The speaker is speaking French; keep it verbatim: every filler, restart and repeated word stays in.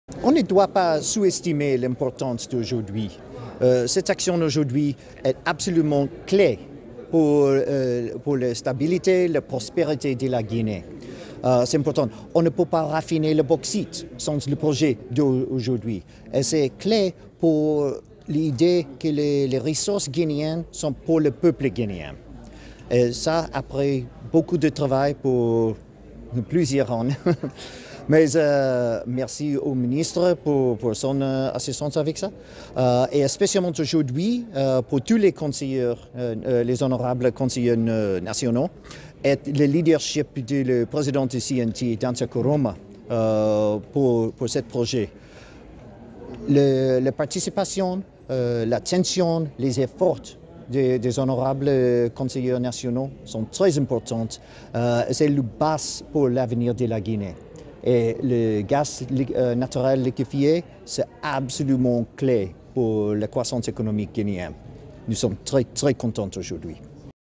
On ne doit pas sous-estimer l'importance d'aujourd'hui. Euh, cette action d'aujourd'hui est absolument clé pour, euh, pour la stabilité, la prospérité de la Guinée. Euh, c'est important. On ne peut pas raffiner le bauxite sans le projet d'aujourd'hui. Et c'est clé pour l'idée que les, les ressources guinéennes sont pour le peuple guinéen. Et ça, après beaucoup de travail pour plusieurs ans. Mais euh, merci au ministre pour, pour son euh, assistance avec ça. Euh, et spécialement aujourd'hui, euh, pour tous les conseillers, euh, les honorables conseillers euh, nationaux, et le leadership du président du C N T, Dansa Koroma, euh, pour, pour ce projet. Le, la participation, euh, l'attention, les efforts des, des honorables conseillers nationaux sont très importants. Euh, c'est le base pour l'avenir de la Guinée. Et le gaz euh, naturel liquéfié, c'est absolument clé pour la croissance économique guinéenne. Nous sommes très, très contents aujourd'hui.